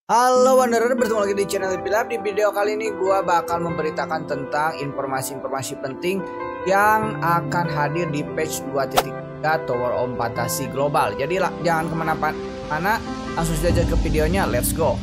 Halo Wanderer, bertemu lagi di channel Pilap. Di video kali ini gua bakal memberitakan tentang informasi-informasi penting yang akan hadir di patch 2.3 Tower of Fantasy Global. Jadi jangan kemana-mana, langsung saja ke videonya, let's go.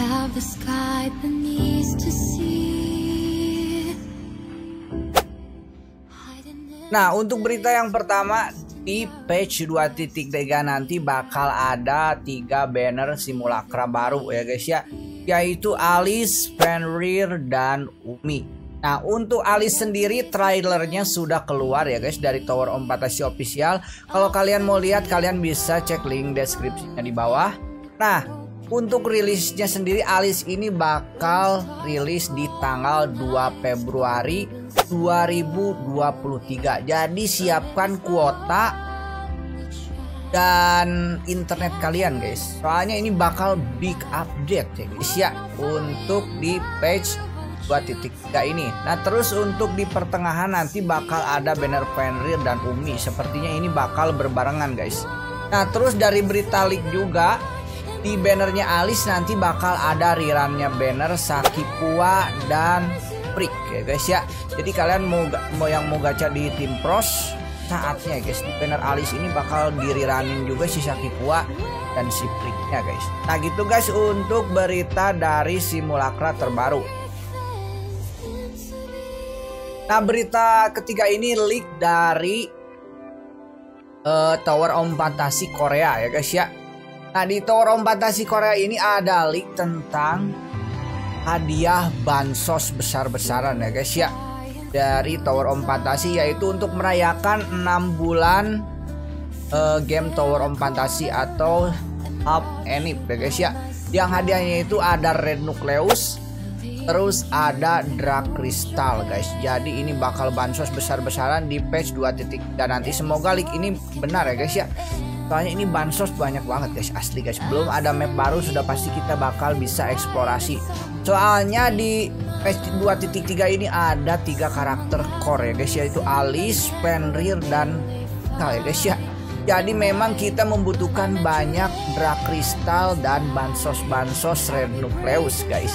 Nah, untuk berita yang pertama, di patch 2.3 nanti bakal ada 3 banner simulacra baru ya guys ya, yaitu Alice, Fenrir, dan Umi. Nah, untuk Alice sendiri trailernya sudah keluar ya guys dari Tower of Fantasy Official. Kalau kalian mau lihat, kalian bisa cek link deskripsinya di bawah. Nah, untuk rilisnya sendiri, Alice ini bakal rilis di tanggal 2 Februari 2023. Jadi siapkan kuota dan internet kalian guys, soalnya ini bakal big update ya guys ya untuk di patch 2.3 ini. Nah, terus untuk di pertengahan nanti bakal ada banner Fenrir dan Umi. Sepertinya ini bakal berbarengan guys. Nah, terus dari berita leak juga, di bannernya Alice nanti bakal ada rerunnya banner Sakipua dan Freak ya guys ya. Jadi kalian mau gacha di tim pros, saatnya guys, di banner Alice ini bakal diriranin juga si Sakipua dan si Freaknya guys. Nah gitu guys untuk berita dari simulacra terbaru. Nah, berita ketiga ini leak dari Tower of Fantasy Korea ya guys ya. Nah, di Tower of Fantasy Korea ini ada leak tentang hadiah bansos besar-besaran ya guys ya dari Tower of Fantasy, yaitu untuk merayakan 6 bulan game Tower of Fantasy atau Half Enip ya guys ya. Yang hadiahnya itu ada Red Nucleus, terus ada Dark Crystal guys. Jadi ini bakal bansos besar-besaran di patch 2.3 nanti. Semoga leak ini benar ya guys ya. Soalnya ini bansos banyak banget guys, asli guys. Belum ada map baru sudah pasti kita bakal bisa eksplorasi. Soalnya di patch 2.3 ini ada 3 karakter core ya guys, yaitu Alice, Fenrir, dan Kal ya guys ya. Jadi memang kita membutuhkan banyak Dark Crystal dan bansos-bansos Red Nucleus guys.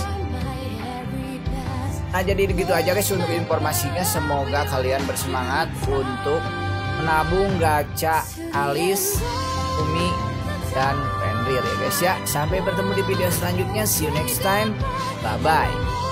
Nah, jadi begitu aja guys untuk informasinya. Semoga kalian bersemangat untuk menabung gacha Alice, Umi, dan Fenrir ya guys ya. Sampai bertemu di video selanjutnya. See you next time. Bye bye.